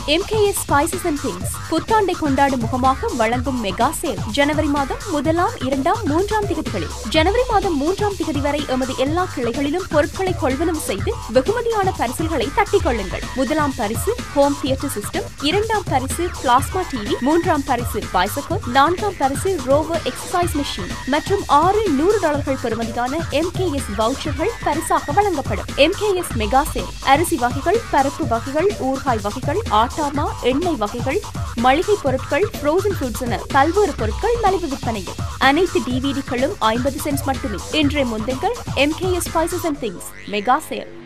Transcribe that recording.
MKS Spices and Things புத்தாண்டை கொண்டாடும் முகமாக வழங்கும் மெகா சேல் ஜனவரி மாதம் 1, 2, 3 திகதிகளில். ஜனவரி மாதம் 3 திகதி வரை எமது எல்லா கிளைகளிலும் பொருட்களை கொள்வனம் செய்து வெகுமதியான பரிசுகளை தட்டிக் கொள்ளுங்கள். 1ஆம் பரிசு ஹோம் தியேட்டர் சிஸ்டம், 2ஆம் பரிசு பிளாஸ்மா டிவி, 3ஆம் பரிசு பைசைக்கிள், 4ஆம் பரிசு ரோவர் எக்ஸசைஸ் மெஷின் மற்றும் $600 பெறுமதியான MKS வவுச்சர்கள் பரிசாக வழங்கப்படும். MKS மெகா சேல் அரிசி வகைகள், பருப்பு வகைகள், ஊறுகாய் வகைகள், ஆட்டாமா, எண்ணெய் வகைகள், மளிகை பொருட்கள், ஃப்ரோசன் ஃபுட்ஸ் என பல்வேறு பொருட்கள் மலிவு விற்பனையில். அனைத்து டிவிடிகளும் 50 சென்ட்ஸ் மட்டுமே. இன்றைய முந்துங்கள் MKS Spices and Things mega sale.